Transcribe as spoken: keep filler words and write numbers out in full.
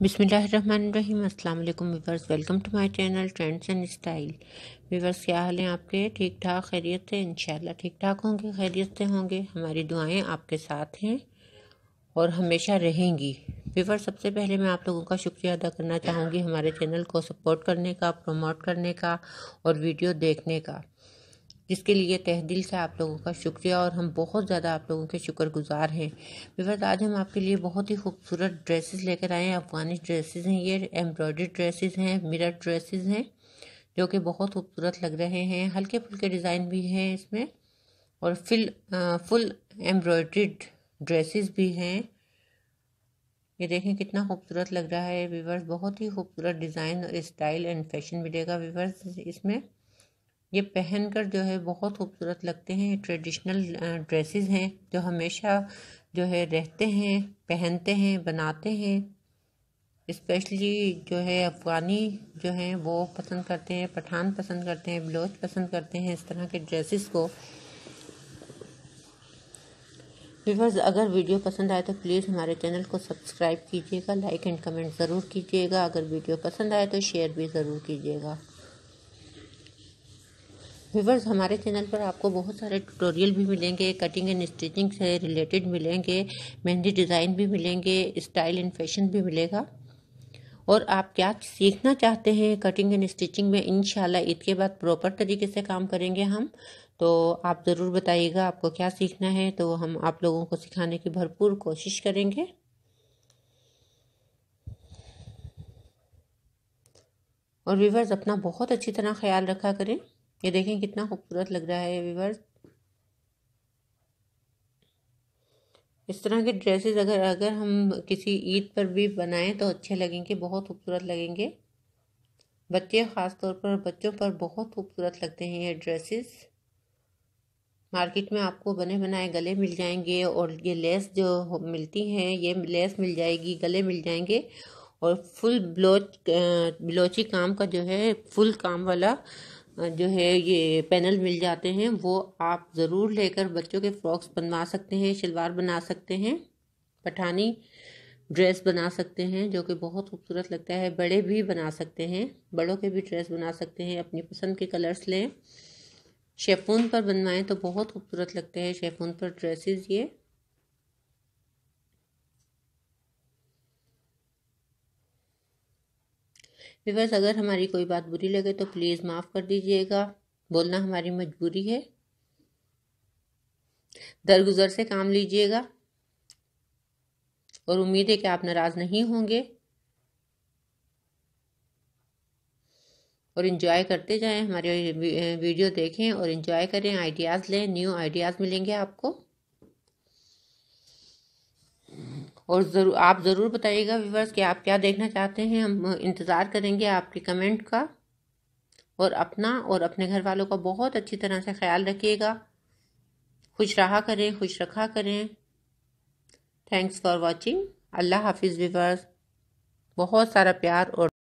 बिस्मिल्लाहिर्रहमानिर्रहीम। अस्सलाम वालेकुम viewers, welcome to my channel trends and style. Viewers, क्या हाल है आपके? ठीक ठाक, खैरियत से? इंशाल्लाह ठीक ठाक होंगे, खैरियत से होंगे। हमारी दुआएं आपके साथ हैं और हमेशा रहेंगी। व्यूअर्स, सबसे पहले मैं आप लोगों का शुक्रिया अदा करना चाहूँगी हमारे चैनल को सपोर्ट करने का, प्रमोट करने का और वीडियो देखने का, जिसके लिए तहे दिल से आप लोगों का शुक्रिया और हम बहुत ज़्यादा आप लोगों के शुक्रगुजार हैं। व्यूअर्स, आज हम आपके लिए बहुत ही खूबसूरत ड्रेसेस लेकर आए हैं। अफगानी ड्रेसेस हैं, ये एम्ब्रॉयडरी ड्रेसेस हैं, मिरर ड्रेसेस हैं, जो कि बहुत खूबसूरत लग रहे हैं। हल्के फुल्के डिज़ाइन भी हैं इसमें और फिल फुल एम्ब्रॉयड्रीड ड्रेसेस भी हैं। ये देखें कितना खूबसूरत लग रहा है व्यूअर्स, बहुत ही खूबसूरत डिज़ाइन, स्टाइल एंड फैशन मिलेगा व्यूअर्स इसमें। ये पहनकर जो है बहुत खूबसूरत लगते हैं। ट्रेडिशनल ड्रेसेस हैं जो हमेशा जो है रहते हैं, पहनते हैं, बनाते हैं। स्पेशली जो है अफ़गानी जो हैं वो पसंद करते हैं, पठान पसंद करते हैं, बलोच पसंद करते हैं इस तरह के ड्रेसेस को। व्यूअर्स, अगर वीडियो पसंद आए तो प्लीज़ हमारे चैनल को सब्सक्राइब कीजिएगा, लाइक एंड कमेंट ज़रूर कीजिएगा। अगर वीडियो पसंद आए तो शेयर भी ज़रूर कीजिएगा। व्यूअर्स, हमारे चैनल पर आपको बहुत सारे ट्यूटोरियल भी मिलेंगे, कटिंग एंड स्टिचिंग से रिलेटेड मिलेंगे, मेहंदी डिज़ाइन भी मिलेंगे, स्टाइल एंड फैशन भी मिलेगा। और आप क्या सीखना चाहते हैं कटिंग एंड स्टिचिंग में, इंशाल्लाह ईद के बाद प्रॉपर तरीके से काम करेंगे हम, तो आप ज़रूर बताइएगा आपको क्या सीखना है, तो हम आप लोगों को सिखाने की भरपूर कोशिश करेंगे। और व्यूअर्स, अपना बहुत अच्छी तरह ख्याल रखा करें। ये देखें कितना खूबसूरत लग रहा है व्यूअर्स। इस तरह के ड्रेसेस अगर अगर हम किसी ईद पर भी बनाएं तो अच्छे लगेंगे, बहुत खूबसूरत लगेंगे। बच्चे ख़ास तौर पर बच्चों पर बहुत खूबसूरत लगते हैं ये ड्रेसेस। मार्केट में आपको बने बनाए गले मिल जाएंगे और ये लेस जो मिलती हैं, ये लेस मिल जाएगी, गले मिल जाएंगे और फुल ब्लोच ब्लोची काम का जो है, फुल काम वाला जो है ये पैनल मिल जाते हैं। वो आप ज़रूर लेकर बच्चों के फ्रॉक्स बनवा सकते हैं, शलवार बना सकते हैं, पठानी ड्रेस बना सकते हैं जो कि बहुत खूबसूरत लगता है। बड़े भी बना सकते हैं, बड़ों के भी ड्रेस बना सकते हैं। अपनी पसंद के कलर्स लें, शेफून पर बनवाएं तो बहुत खूबसूरत लगते हैं शेफून पर ड्रेसेस ये। व्यूअर्स, अगर हमारी कोई बात बुरी लगे तो प्लीज़ माफ़ कर दीजिएगा, बोलना हमारी मजबूरी है। दरगुजर से काम लीजिएगा और उम्मीद है कि आप नाराज़ नहीं होंगे और इन्जॉय करते जाएं। हमारे वीडियो देखें और इन्जॉय करें, आइडियाज़ लें, न्यू आइडियाज़ मिलेंगे आपको। और ज़रूर आप ज़रूर बताइएगा व्यूअर्स कि आप क्या देखना चाहते हैं, हम इंतज़ार करेंगे आपके कमेंट का। और अपना और अपने घर वालों का बहुत अच्छी तरह से ख्याल रखिएगा। खुश रहा करें, खुश रखा करें। Thanks for watching. अल्लाह हाफिज़ व्यूअर्स, बहुत सारा प्यार और